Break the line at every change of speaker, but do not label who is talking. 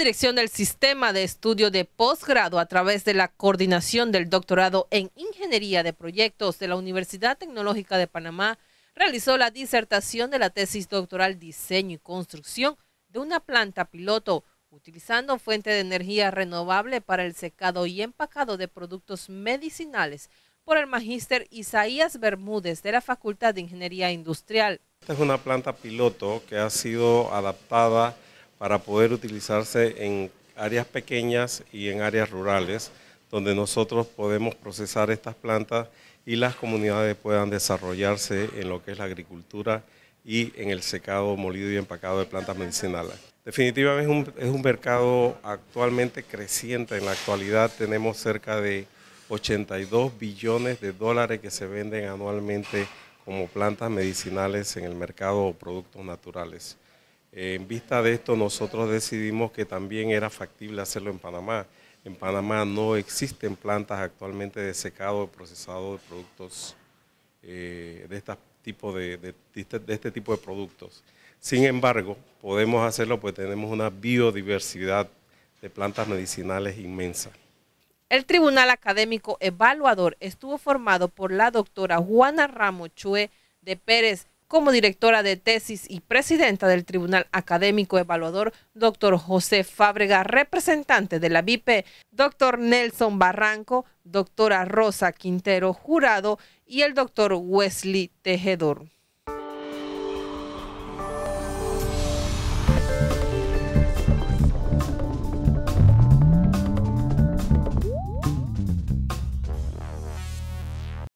dirección del Sistema de Estudio de Posgrado a través de la coordinación del doctorado en Ingeniería de Proyectos de la Universidad Tecnológica de Panamá realizó la disertación de la tesis doctoral Diseño y Construcción de una planta piloto utilizando fuente de energía renovable para el secado y empacado de productos medicinales por el magíster Isaías Bermúdez de la Facultad de Ingeniería Industrial.
Esta es una planta piloto que ha sido adaptada para poder utilizarse en áreas pequeñas y en áreas rurales, donde nosotros podemos procesar estas plantas y las comunidades puedan desarrollarse en lo que es la agricultura y en el secado, molido y empacado de plantas medicinales. Definitivamente es un mercado actualmente creciente. En la actualidad tenemos cerca de 82 billones de dólares que se venden anualmente como plantas medicinales en el mercado o productos naturales. En vista de esto, nosotros decidimos que también era factible hacerlo en Panamá. En Panamá no existen plantas actualmente de secado o procesado de productos de este tipo de productos. Sin embargo, podemos hacerlo porque tenemos una biodiversidad de plantas medicinales inmensa.
El Tribunal Académico Evaluador estuvo formado por la doctora Juana Ramos Chue de Pérez como directora de tesis y presidenta del Tribunal Académico Evaluador, doctor José Fábrega, representante de la BIP, doctor Nelson Barranco, doctora Rosa Quintero, jurado, y el doctor Wesley Tejedor.